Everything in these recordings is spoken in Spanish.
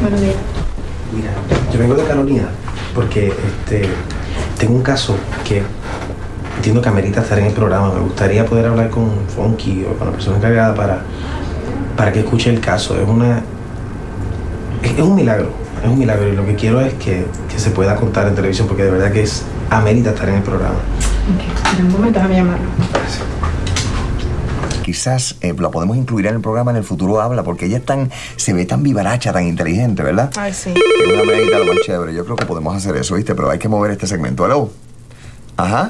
Buenos días. Mira, yo vengo de Carolina porque tengo un caso que entiendo que amerita estar en el programa. Me gustaría poder hablar con Funky o con la persona encargada para que escuche el caso. Es un milagro, y lo que quiero es que se pueda contar en televisión, porque de verdad que amerita estar en el programa. Ok, espera un momento, déjame llamarlo. Gracias. Quizás la podemos incluir en el programa en el futuro habla, porque ella se ve tan vivaracha, tan inteligente, ¿verdad? Ay, sí. Es una medida lo más chévere. Yo creo que podemos hacer eso, ¿viste? Pero hay que mover este segmento. ¿Aló? Ajá.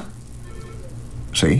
Sí.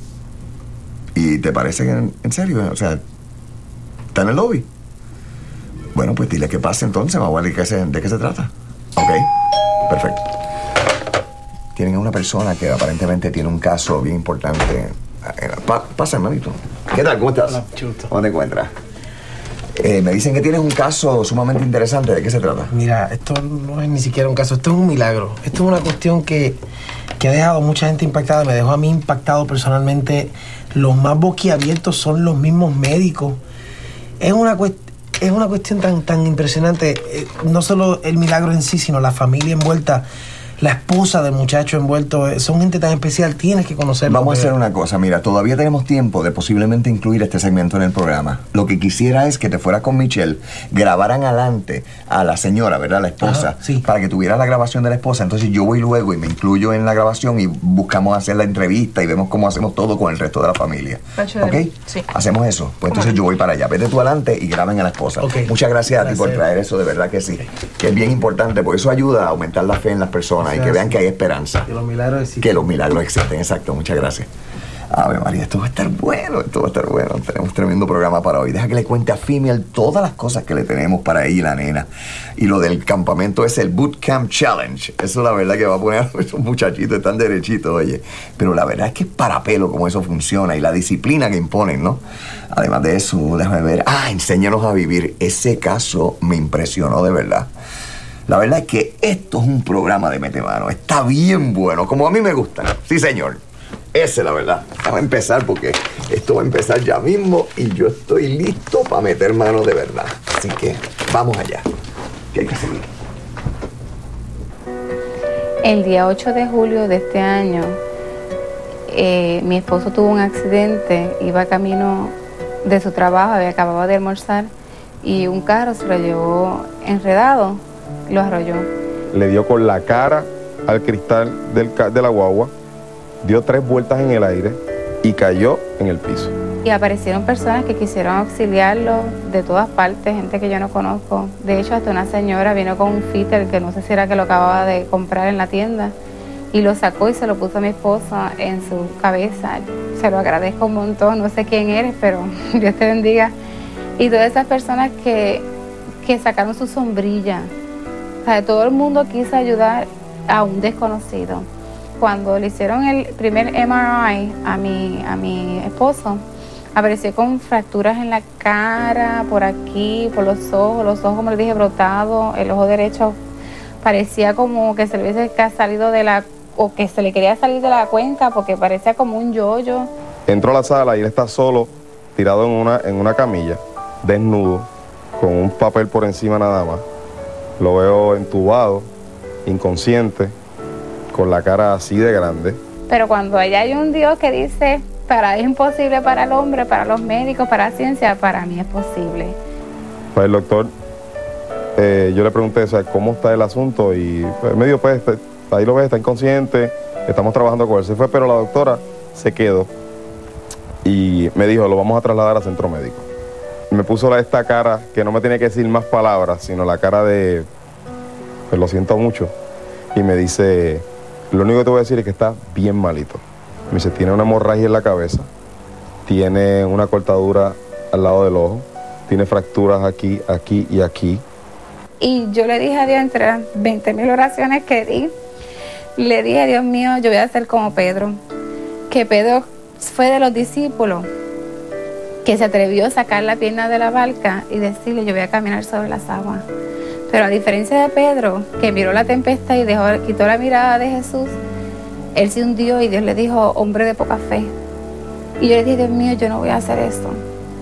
¿Y te parece que en serio? O sea, ¿está en el lobby? Bueno, pues dile que pase entonces, vamos a ver de qué se trata. Ok, perfecto. Tienen a una persona que aparentemente tiene un caso bien importante. Pasa, hermanito. ¿Qué tal? ¿Cómo estás? Hola, chuto. ¿Cómo te encuentras? Me dicen que tienes un caso sumamente interesante. ¿De qué se trata? Mira, esto no es ni siquiera un caso, esto es un milagro. Esto es una cuestión que ha dejado a mucha gente impactada, me dejó a mí impactado personalmente. Los más boquiabiertos son los mismos médicos. Es una cuestión tan impresionante. No solo el milagro en sí, sino la familia envuelta, la esposa del muchacho envuelto. Son gente tan especial, tienes que conocerlo. Vamos a hacer una cosa, mira, todavía tenemos tiempo de posiblemente incluir este segmento en el programa. Lo que quisiera es que te fueras con Michelle, grabaran adelante a la señora, ¿verdad? La esposa. Ajá, sí. Para que tuviera la grabación de la esposa. Entonces yo voy luego y me incluyo en la grabación y buscamos hacer la entrevista y vemos cómo hacemos todo con el resto de la familia. ¿Ok? Sí. Hacemos eso. Pues entonces yo voy para allá. Vete tú adelante y graben a la esposa. Okay. Muchas gracias a ti por traer eso, de verdad que sí. Que es bien importante, porque eso ayuda a aumentar la fe en las personas y que vean que hay esperanza. Que los milagros existen. Que los milagros existen, exacto. Muchas gracias. A ver, María, esto va a estar bueno, Tenemos tremendo programa para hoy. Deja que le cuente a Female todas las cosas que le tenemos para ella y la nena. Y lo del campamento es el Boot Camp Challenge. Eso la verdad que va a poner a esos muchachitos tan derechitos, oye. Pero la verdad es que es para pelo como eso funciona y la disciplina que imponen, ¿no? Además de eso, déjame ver. Enséñanos a vivir. Ese caso me impresionó de verdad. La verdad es que esto es un programa de mete mano. Está bien bueno, como a mí me gusta. Sí, señor. Esa es la verdad. Vamos a empezar porque esto va a empezar ya mismo y yo estoy listo para meter mano de verdad. Así que vamos allá. ¿Qué hay que seguir? El día 8 de julio de este año, mi esposo tuvo un accidente. Iba camino de su trabajo, acababa de almorzar y un carro se lo llevó enredado. Lo arrolló. Le dio con la cara al cristal de la guagua, dio 3 vueltas en el aire y cayó en el piso. Y aparecieron personas que quisieron auxiliarlo de todas partes, gente que yo no conozco. De hecho, hasta una señora vino con un fitter que no sé si era que lo acababa de comprar en la tienda y lo sacó y se lo puso a mi esposa en su cabeza. Se lo agradezco un montón, no sé quién eres, pero Dios te bendiga. Y todas esas personas que sacaron su sombrilla. O sea, todo el mundo quiso ayudar a un desconocido. Cuando le hicieron el primer MRI a mi esposo, apareció con fracturas en la cara, por aquí, por los ojos como les dije, brotados. El ojo derecho parecía como que se le hubiese salido o que se le quería salir de la cuenca porque parecía como un yoyo. Entró a la sala y él está solo, tirado en una camilla, desnudo, con un papel por encima nada más. Lo veo entubado, inconsciente, con la cara así de grande. Pero cuando allá hay un Dios que dice, es imposible para el hombre, para los médicos, para la ciencia, para mí es posible. Pues el doctor, yo le pregunté, o sea, ¿cómo está el asunto? Y pues, me dijo, pues, ahí lo ves, está inconsciente, estamos trabajando con él. Se fue, pero la doctora se quedó y me dijo, lo vamos a trasladar al centro médico. Me puso esta cara que no me tiene que decir más palabras, sino la cara de, pues lo siento mucho. Y me dice, lo único que te voy a decir es que está bien malito. Me dice, tiene una hemorragia en la cabeza, tiene una cortadura al lado del ojo, tiene fracturas aquí, aquí y aquí. Y yo le dije a Dios, entre las 20,000 oraciones que di, le dije, Dios mío, yo voy a ser como Pedro. Que Pedro fue de los discípulos que se atrevió a sacar la pierna de la barca y decirle, yo voy a caminar sobre las aguas. Pero a diferencia de Pedro, que miró la tempestad y quitó la mirada de Jesús, él se hundió y Dios le dijo, hombre de poca fe. Y yo le dije, Dios mío, yo no voy a hacer esto.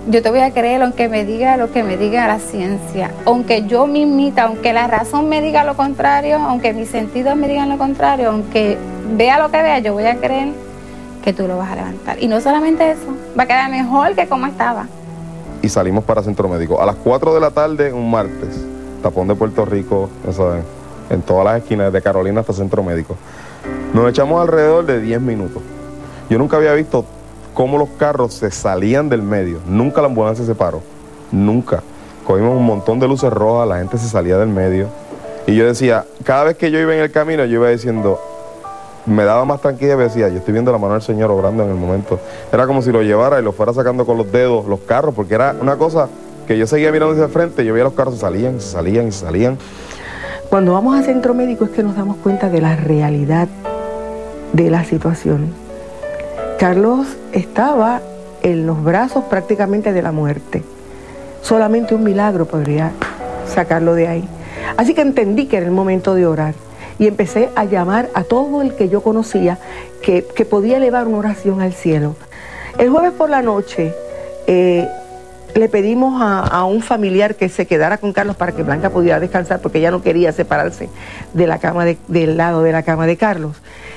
yo te voy a creer aunque me diga lo que me diga la ciencia, aunque yo mismita, aunque la razón me diga lo contrario, aunque mis sentidos me digan lo contrario, aunque vea lo que vea, yo voy a creer que tú lo vas a levantar. Y no solamente eso, va a quedar mejor que como estaba. Y salimos para Centro Médico. A las 4 de la tarde, un martes, tapón de Puerto Rico, ya saben, en todas las esquinas, de Carolina hasta Centro Médico. Nos echamos alrededor de 10 minutos. Yo nunca había visto cómo los carros se salían del medio. Nunca la ambulancia se paró. Nunca. Cogimos un montón de luces rojas, la gente se salía del medio. Y yo decía, cada vez que yo iba en el camino, yo iba diciendo, me daba más tranquilidad y decía, yo estoy viendo la mano del Señor obrando en el momento. Era como si lo llevara y lo fuera sacando con los dedos, los carros, porque era una cosa que yo seguía mirando hacia el frente, yo veía los carros se salían, se salían y se salían. Cuando vamos a Centro Médico es que nos damos cuenta de la realidad de la situación. Carlos estaba en los brazos prácticamente de la muerte. Solamente un milagro podría sacarlo de ahí. Así que entendí que era el momento de orar. Y empecé a llamar a todo el que yo conocía que podía elevar una oración al cielo. El jueves por la noche le pedimos a un familiar que se quedara con Carlos para que Blanca pudiera descansar, porque ella no quería separarse de la cama del lado de la cama de Carlos.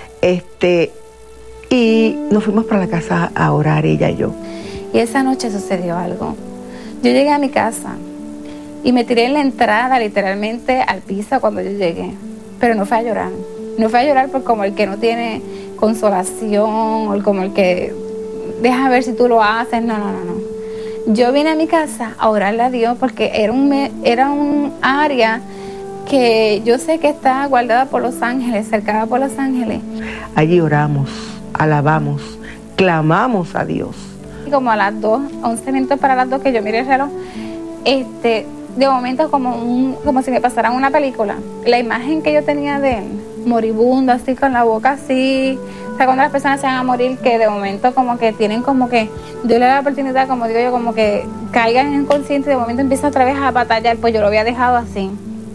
Y nos fuimos para la casa a orar, ella y yo. Y esa noche sucedió algo. Yo llegué a mi casa y me tiré en la entrada literalmente al piso cuando yo llegué. Pero no fue a llorar. No fue a llorar por como el que no tiene consolación, o como el que deja ver si tú lo haces. No. Yo vine a mi casa a orarle a Dios porque era un área que yo sé que está guardada por los ángeles, cercada por los ángeles. Allí oramos, alabamos, clamamos a Dios. Y como a las 2, 11 minutos para las 2 que yo miré el reloj, de momento como si me pasara una película. La imagen que yo tenía de él, moribundo, así con la boca así. O sea, cuando las personas se van a morir, que de momento como que tienen como que, Dios le da la oportunidad, como digo yo, como que caigan inconscientes y de momento empieza otra vez a batallar, pues yo lo había dejado así.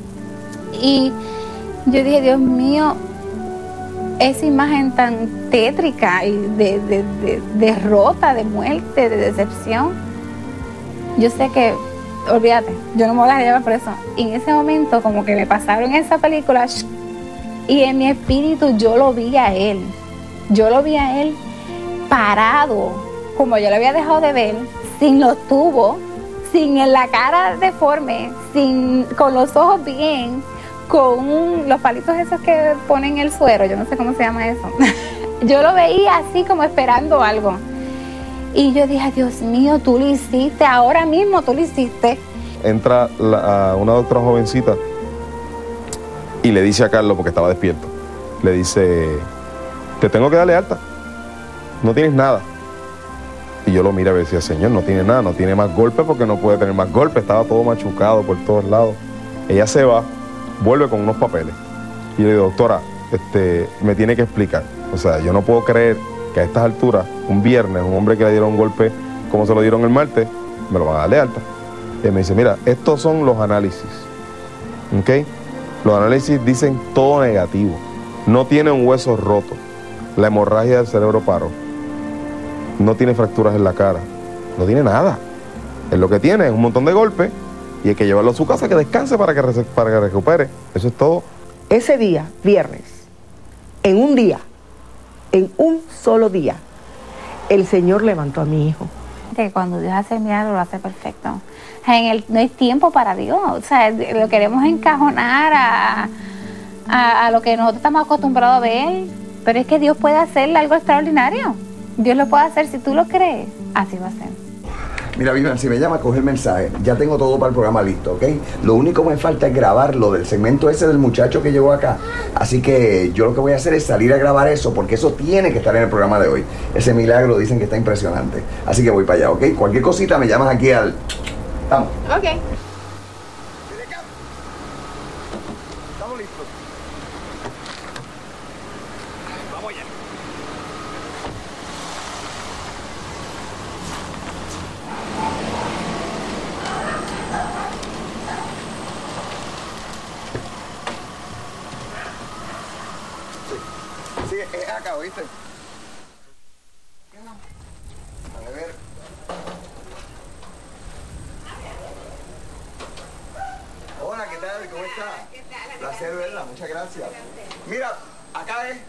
Y yo dije, Dios mío, esa imagen tan tétrica y de derrota, de muerte, de decepción, yo sé que, olvídate, yo no me voy a llevar por eso. Y en ese momento como que me pasaron esa película y en mi espíritu yo lo vi a él. Yo lo vi a él parado, como yo lo había dejado de ver, sin los tubos, sin la cara deforme, con los ojos bien, con los palitos esos que ponen el suero, yo no sé cómo se llama eso. Yo lo veía así como esperando algo. Y yo dije, Dios mío, tú lo hiciste, ahora mismo tú lo hiciste. Entra una doctora jovencita y le dice a Carlos, porque estaba despierto, le dice, te tengo que darle alta, no tienes nada. Y yo lo miré y decía, Señor, no tiene nada, no tiene más golpes porque no puede tener más golpes, estaba todo machucado por todos lados. Ella se va, vuelve con unos papeles. Y yo le digo, doctora, me tiene que explicar. O sea, yo no puedo creer que a estas alturas, un viernes, un hombre que le dieron un golpe como se lo dieron el martes, me lo van a dar de alta. Y él me dice, mira, estos son los análisis. ¿Ok? Los análisis dicen todo negativo. No tiene un hueso roto. La hemorragia del cerebro paró. No tiene fracturas en la cara. No tiene nada. Es lo que tiene, es un montón de golpes y hay que llevarlo a su casa que descanse para que recupere. Eso es todo. Ese día, viernes, en un solo día, el Señor levantó a mi hijo. Que cuando Dios hace el milagro, lo hace perfecto. No hay tiempo para Dios. O sea, lo queremos encajonar a lo que nosotros estamos acostumbrados a ver. Pero es que Dios puede hacerle algo extraordinario. Dios lo puede hacer si tú lo crees. Así va a ser. Mira, Vivian, si me llama, coge el mensaje. Ya tengo todo para el programa listo, ¿ok? Lo único que me falta es grabar lo del segmento ese del muchacho que llegó acá. Así que yo lo que voy a hacer es salir a grabar eso, porque eso tiene que estar en el programa de hoy. Ese milagro dicen que está impresionante. Así que voy para allá, ¿ok? Cualquier cosita me llamas aquí al... Vamos. Ok. Estamos listos. Vamos allá. Sí, es acá, ¿oíste? A ver. Gaby, ¿cómo estás? Placer verla, muchas gracias. Mira, acá es.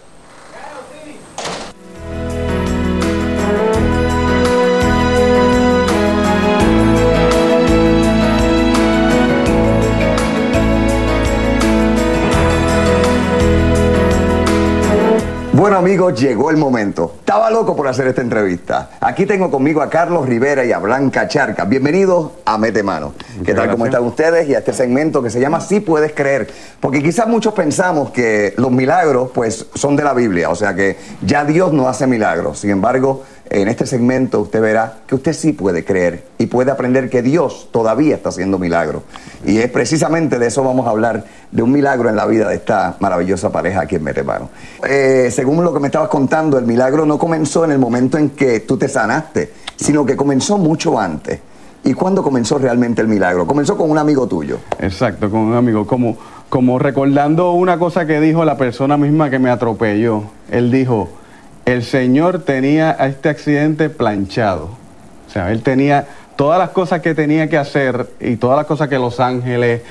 Bueno amigos, llegó el momento. Estaba loco por hacer esta entrevista. Aquí tengo conmigo a Carlos Rivera y a Blanca Charca. Bienvenidos a Mete Mano. ¿Qué tal? ¿Cómo están ustedes? Y a este segmento que se llama Sí Puedes Creer. Porque quizás muchos pensamos que los milagros pues son de la Biblia. O sea que ya Dios no hace milagros. Sin embargo, en este segmento usted verá que usted sí puede creer y puede aprender que Dios todavía está haciendo milagros. Y es precisamente de eso vamos a hablar, de un milagro en la vida de esta maravillosa pareja aquí en Mete Mano. Según lo que me estabas contando, el milagro no comenzó en el momento en que tú te sanaste, sino que comenzó mucho antes. ¿Y cuándo comenzó realmente el milagro? Comenzó con un amigo tuyo. Exacto, con un amigo. Como recordando una cosa que dijo la persona misma que me atropelló. Él dijo: el Señor tenía a este accidente planchado. O sea, Él tenía todas las cosas que tenía que hacer y todas las cosas que Los Ángeles,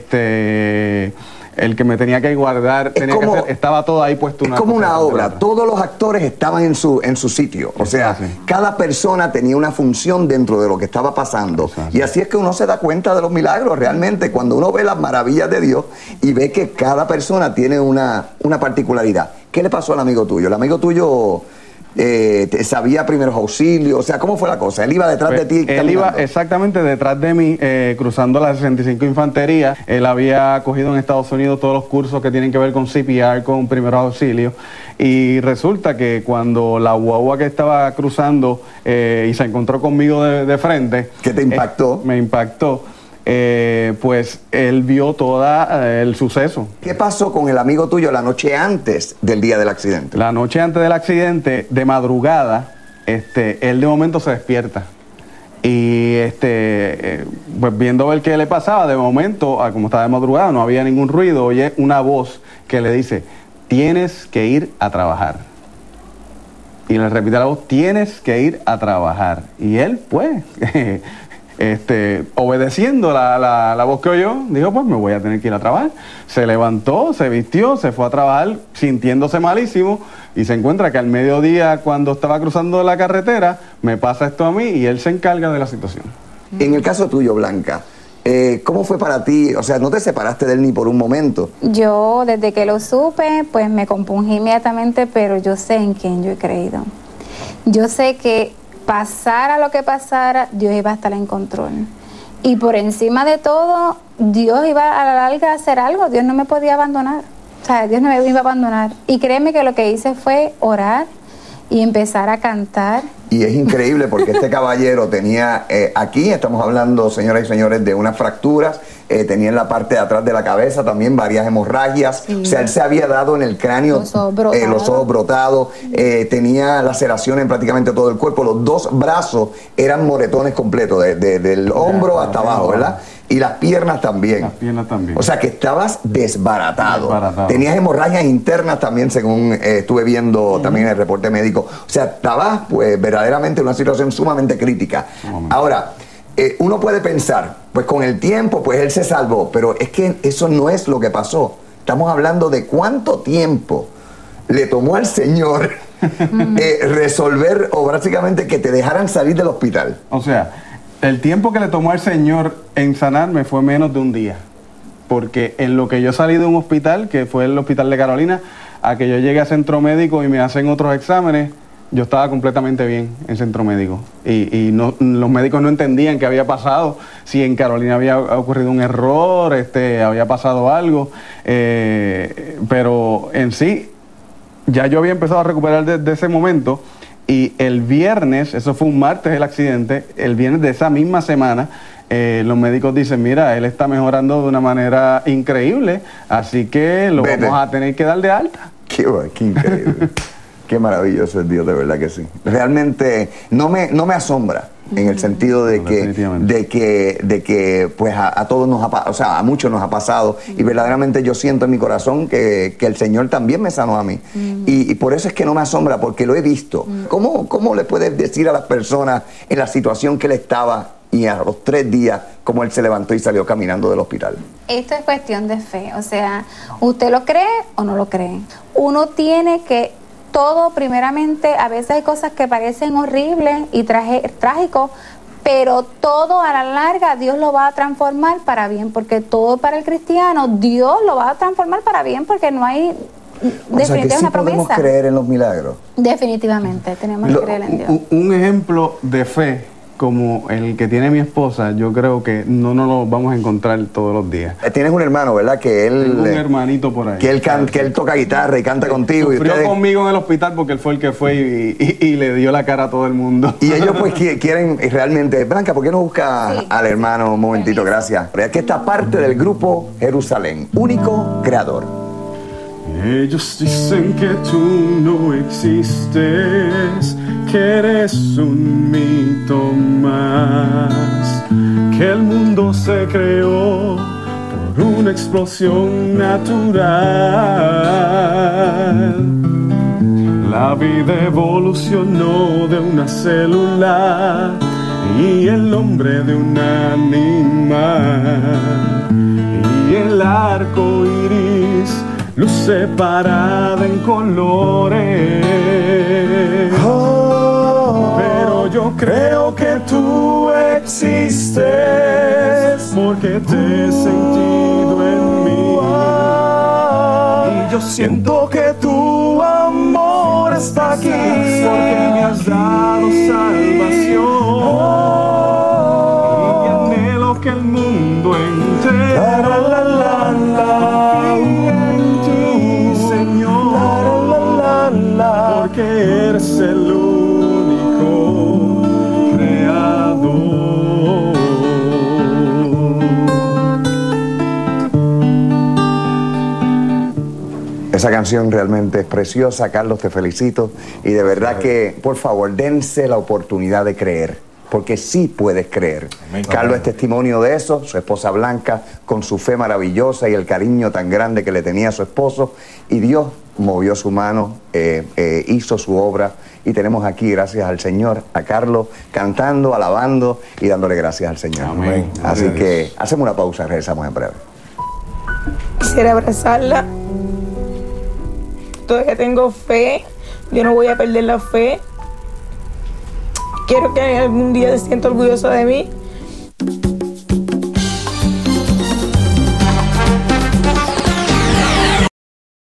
el que me tenía que guardar, tenía que hacer, estaba todo ahí puesto. Es como una obra, todos los actores estaban en su sitio. O sea, cada persona tenía una función dentro de lo que estaba pasando. Y así es que uno se da cuenta de los milagros realmente, cuando uno ve las maravillas de Dios y ve que cada persona tiene una particularidad. ¿Qué le pasó al amigo tuyo? El amigo tuyo sabía primeros auxilios, o sea, ¿cómo fue la cosa? Él iba detrás de ti caminando. Él iba exactamente detrás de mí, cruzando la 65 Infantería. Él había cogido en Estados Unidos todos los cursos que tienen que ver con CPR, con primeros auxilios, y resulta que cuando la guagua que estaba cruzando y se encontró conmigo de frente... ¿Qué te impactó? Me impactó. Pues él vio todo el suceso. ¿Qué pasó con el amigo tuyo la noche antes del día del accidente? La noche antes del accidente, de madrugada, él de momento se despierta. Y pues viendo ver qué le pasaba, de momento, como estaba de madrugada, no había ningún ruido, oye una voz que le dice: tienes que ir a trabajar. Y le repite la voz: tienes que ir a trabajar. Y él, pues... obedeciendo la voz que oyó, dijo: pues me voy a tener que ir a trabajar. Se levantó, se vistió, se fue a trabajar sintiéndose malísimo, y se encuentra que al mediodía, cuando estaba cruzando la carretera, me pasa esto a mí y él se encarga de la situación. En el caso tuyo, Blanca, ¿cómo fue para ti? O sea, ¿no te separaste de él ni por un momento? Yo, desde que lo supe, pues me compungí inmediatamente, pero yo sé en quién yo he creído. Yo sé que pasara lo que pasara, Dios iba a estar en control. Y por encima de todo, Dios iba a la larga a hacer algo. Dios no me podía abandonar. O sea, Dios no me iba a abandonar. Y créeme que lo que hice fue orar y empezar a cantar. Y es increíble porque este caballero tenía, aquí estamos hablando, señoras y señores, de unas fracturas, tenía en la parte de atrás de la cabeza también varias hemorragias, sí. O sea, él se había dado en el cráneo los ojos brotados, tenía laceraciones en prácticamente todo el cuerpo, los dos brazos eran moretones completos, del hombro hasta abajo, ¿verdad? Y las piernas también. Las piernas también. O sea, que estabas desbaratado. Tenías hemorragias internas también, según estuve viendo también en el reporte médico. O sea, estabas pues verdaderamente en una situación sumamente crítica. Ahora, uno puede pensar, pues con el tiempo, pues él se salvó. Pero es que eso no es lo que pasó. Estamos hablando de cuánto tiempo le tomó al Señor resolver, o básicamente que te dejaran salir del hospital. O sea, el tiempo que le tomó al Señor en sanarme fue menos de un día. Porque en lo que yo salí de un hospital, que fue el hospital de Carolina, a que yo llegué a centro médico y me hacen otros exámenes, yo estaba completamente bien en centro médico. Y los médicos no entendían qué había pasado, si en Carolina había ocurrido un error, había pasado algo. Pero en sí, ya yo había empezado a recuperar desde ese momento. Y el viernes, eso fue un martes el accidente, el viernes de esa misma semana, los médicos dicen: mira, él está mejorando de una manera increíble, así que lo vamos a tener que dar de alta. Qué increíble. Qué maravilloso es Dios, de verdad que sí. Realmente no me asombra en el sentido de que pues a todos nos ha pasado, o sea, a muchos nos ha pasado, y verdaderamente yo siento en mi corazón que el Señor también me sanó a mí. Y por eso es que no me asombra, porque lo he visto. ¿Cómo le puedes decir a las personas en la situación que él estaba y a los 3 días, cómo él se levantó y salió caminando del hospital. Esto es cuestión de fe, o sea, ¿usted lo cree o no lo cree? Uno tiene que todo, primeramente, a veces hay cosas que parecen horribles y trágicos, pero todo a la larga Dios lo va a transformar para bien, porque todo para el cristiano, Dios lo va a transformar para bien, porque no hay... O sea que sí podemos creer en los milagros. Definitivamente, tenemos que creer en Dios. Un ejemplo de fe como el que tiene mi esposa, yo creo que no nos lo vamos a encontrar todos los días. Tienes un hermano, ¿verdad? Que él... Tengo un hermanito por ahí. Que él toca guitarra y canta contigo. Sufrió y ustedes... conmigo en el hospital porque él fue el que fue y le dio la cara a todo el mundo. Y ellos pues quieren realmente... Blanca, ¿por qué no busca al hermano un momentito? Gracias. Que esta parte del grupo Jerusalén, único creador. Ellos dicen que tú no existes, que eres un mito más, que el mundo se creó por una explosión natural. La vida evolucionó de una célula y el hombre de un animal. Y el arco iris luce parada en colores. Pero yo creo que tú existes porque te he sentido en mí. Y yo siento que tu amor está aquí porque me has dado salvación. Y anhelo que el mundo entero porque eres el único creador. Esa canción realmente es preciosa, Carlos, te felicito. Y de verdad que, por favor, dense la oportunidad de creer, porque sí puedes creer. Amén. Carlos es testimonio de eso, su esposa Blanca, con su fe maravillosa y el cariño tan grande que le tenía a su esposo. Y Dios movió su mano, hizo su obra, y tenemos aquí, gracias al Señor, a Carlos cantando, alabando y dándole gracias al Señor. Amén. Así que hacemos una pausa, regresamos en breve. Quisiera abrazarla. Todavía tengo fe. Yo no voy a perder la fe. Quiero que algún día se sienta orgullosa de mí.